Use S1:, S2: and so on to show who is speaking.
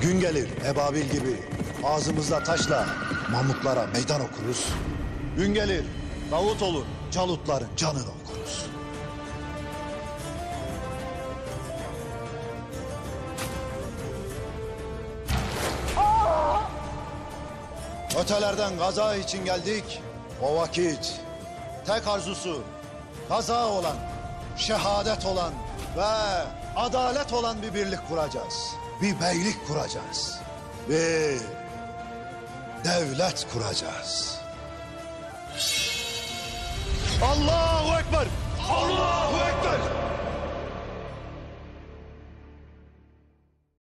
S1: Gün gelir ebabil gibi ağzımızda taşla mamutlara meydan okuruz. Gün gelir Davut olur calutların canını okuruz. Ötelerden gaza için geldik. O vakit tek arzusu gaza olan, şehadet olan ve adalet olan bir birlik kuracağız. Bir beylik kuracağız. Bir devlet kuracağız. Allahu Ekber! Allahu Ekber!